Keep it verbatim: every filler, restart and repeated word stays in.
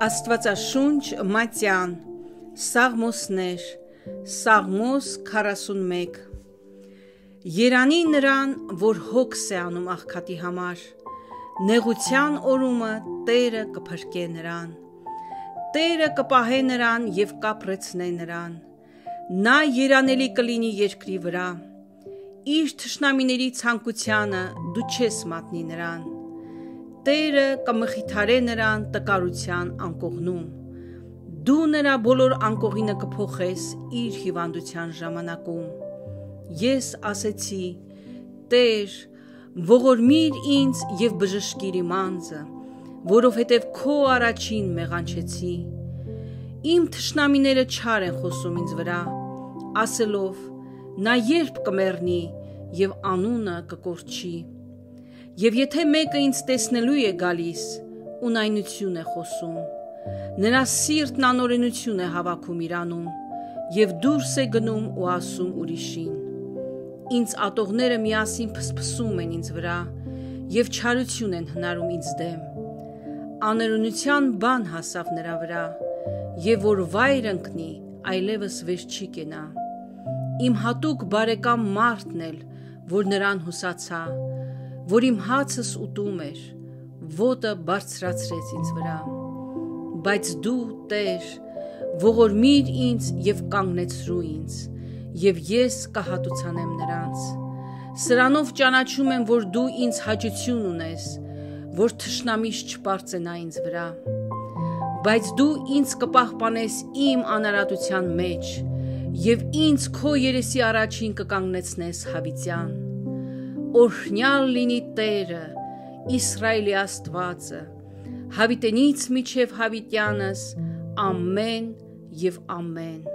Աստվածաշունչ Մատյան, Սաղմոսներ, Սաղմոս քառասունմեկ Երանի նրան, որ հոգս է անում աղքատի համար, նեղության օրումը Տերը կփրկե նրան, Տերը կպահե նրան և կապրեցնե նրան, նա երանելի կլինի երկրի վրա, իր թշնամիների ցանկությանը դու չես մատնի նրան, Տերը կմխիթարե նրան տկարության անկողնում, դու նրա բոլոր անկողինը կփոխես իր հիվանդության ժամանակում, ես ասեցի, Տեր, ողորմիր ինձ և բժշկիր իմ անձը, որովհետև քո առաջին մեղանչեցի, իմ թշնամիները չար են խոսում ինձ վրա, ասելով, նա երբ կմեռնի և անունը կկորչի, և եթե մեկը ինձ տեսնելու է գալիս, ունայնություն է խոսում, նրա սիրտն անօրենություն է հավաքում իրանում, և դուրս է գնում ու ասում ուրիշին, ինձ ատողները միասին փսփսում են ինձ վրա, և չարություն են հնարում ինձ դեմ, աներունության բան հասավ նրա վրա, և որ վայր ընկնի, այլևս վեր չի կենա, իմ հատուկ բարեկամ մարդն էլ, որ նրան հուսացա, որ իմ հացս ուտում էր, ոտը բարձրացրեց ինձ վրա, բայց դու, Տեր, ողորմիր ինձ և կանգնեցրու ինձ, և ես կհատուցանեմ նրանց, սրանով ճանաչում եմ, որ դու ինձ հաճություն ունես, որ թշնամիս չպարծենա ինձ վրա, բայց դու ինձ կպահպանես իմ անարատության մեջ, և ինձ քո երեսի առաջին կկանգնեցնես հավիտյան, օրհնյալ լինի Տերը, Իսրայելի Աստվածը, հավիտենից մինչև հավիտյանս, ամեն և ամեն։